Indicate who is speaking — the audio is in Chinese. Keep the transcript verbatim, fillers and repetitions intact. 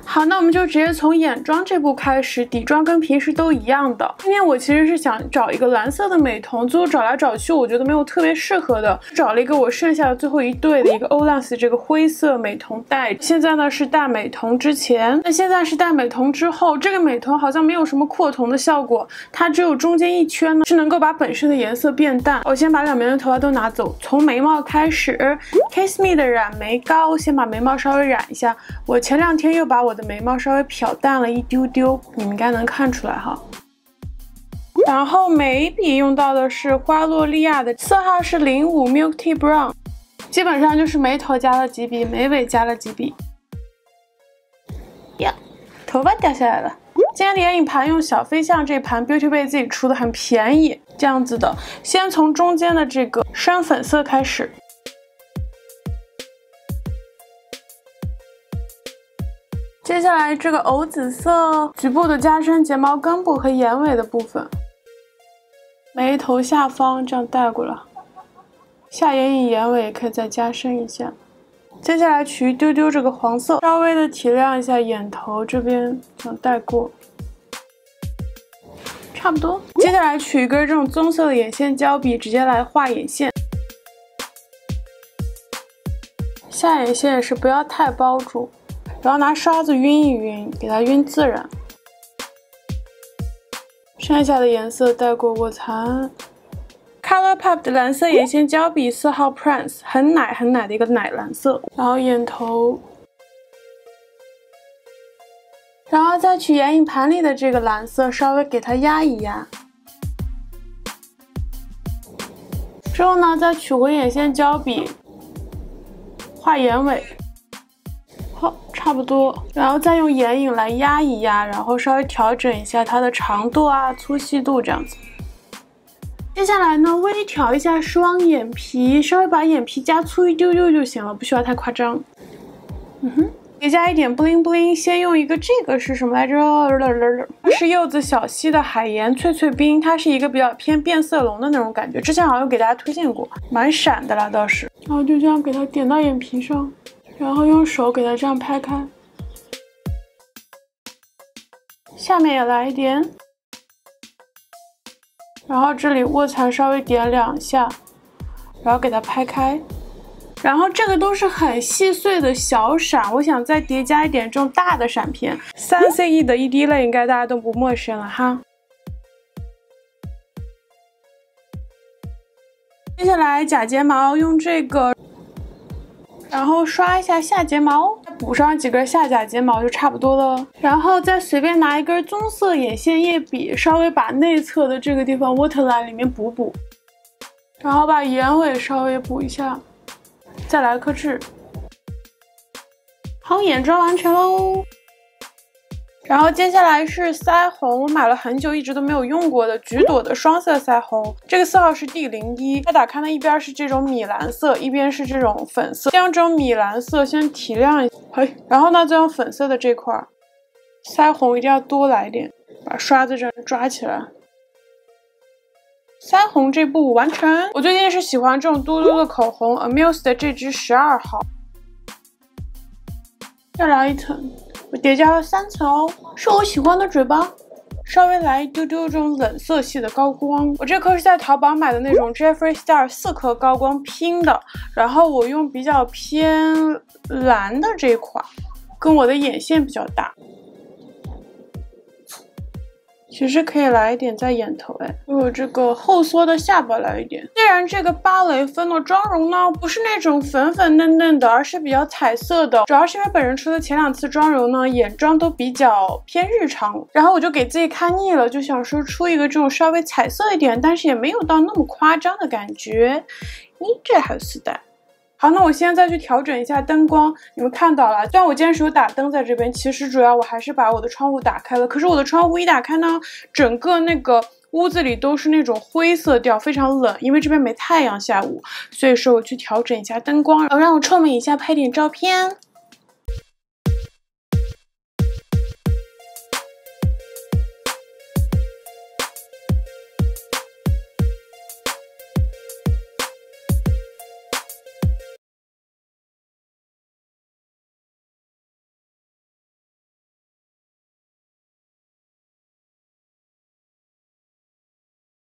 Speaker 1: 好，那我们就直接从眼妆这步开始，底妆跟平时都一样的。今天我其实是想找一个蓝色的美瞳，最后找来找去，我觉得没有特别适合的，找了一个我剩下的最后一对的一个 Olens 这个灰色美瞳带。现在呢是戴美瞳之前，那现在是戴美瞳之后，这个美瞳好像没有什么扩瞳的效果，它只有中间一圈呢是能够把本身的颜色变淡。我先把两边的头发都拿走，从眉毛开始 ，Kiss Me 的染眉膏，先把眉毛稍微染一下。我前两天又把我的眉毛稍微漂淡了一丢丢，你们应该能看出来哈。然后眉笔用到的是花洛莉亚的，色号是零五 Milk Tea Brown， 基本上就是眉头加了几笔，眉尾加了几笔。呀，头发掉下来了。今天的眼影盘用小飞象这盘 Beauty Bay 自己出的，很便宜，这样子的。先从中间的这个深粉色开始。接下来这个藕紫色，局部的加深睫毛根部和眼尾的部分，眉头下方这样带过来，下眼影眼尾也可以再加深一下。接下来取一丢丢这个黄色，稍微的提亮一下眼头这边，这样带过，差不多。接下来取一根这种棕色的眼线胶笔，直接来画眼线。下眼线也是不要太包住。然后拿刷子晕一晕，给它晕自然。剩下的颜色带过卧蚕。ColourPop 的蓝色眼线胶笔四号 Prince， 很奶很奶的一个奶蓝色。然后眼头，然后再取眼影盘里的这个蓝色，稍微给它压一压。之后呢，再取回眼线胶笔，画眼尾。好，差不多，然后再用眼影来压一压，然后稍微调整一下它的长度啊、粗细度这样子。接下来呢，微调一下双眼皮，稍微把眼皮加粗一丢丢就行了，不需要太夸张。嗯哼，叠加一点 bling bling， 先用一个这个是什么来着？是柚子小溪的海盐脆脆冰，它是一个比较偏变色龙的那种感觉，之前好像有给大家推荐过，蛮闪的啦倒是。然后就这样给它点到眼皮上。然后用手给它这样拍开，下面也来一点，然后这里卧蚕稍微点两下，然后给它拍开，然后这个都是很细碎的小闪，我想再叠加一点这种大的闪片，三 C E 的 E D 类应该大家都不陌生了哈。接下来假睫毛用这个。然后刷一下下睫毛，补上几根下假睫毛就差不多了。然后再随便拿一根棕色眼线液笔，稍微把内侧的这个地方 waterline 里面补补，然后把眼尾稍微补一下，再来颗痣。好，眼妆完成喽。然后接下来是腮红，我买了很久一直都没有用过的橘朵的双色腮红，这个色号是 D 零一，它打开的一边是这种米蓝色，一边是这种粉色，先用这种米蓝色先提亮一下，嘿，然后呢再用粉色的这块腮红一定要多来一点，把刷子这样抓起来。腮红这步完成。我最近是喜欢这种嘟嘟的口红 Amuse 的这支十二号，再来一层。我叠加了三层哦，是我喜欢的嘴巴，稍微来一丢丢这种冷色系的高光。我这颗是在淘宝买的那种 Jeffree Star 四颗高光拼的，然后我用比较偏蓝的这一款，跟我的眼线比较搭。其实可以来一点在眼头，哎，我这个后缩的下巴来一点。虽然这个芭蕾芬的妆容呢不是那种粉粉嫩嫩的，而是比较彩色的，主要是因为本人出的前两次妆容呢，眼妆都比较偏日常，然后我就给自己看腻了，就想说出一个这种稍微彩色一点，但是也没有到那么夸张的感觉。咦，这还是的。好，那我现在再去调整一下灯光。你们看到了，虽然我今天是有打灯在这边，其实主要我还是把我的窗户打开了。可是我的窗户一打开呢，整个那个屋子里都是那种灰色调，非常冷，因为这边没太阳下午，所以说我去调整一下灯光，然后让我臭美一下，拍点照片。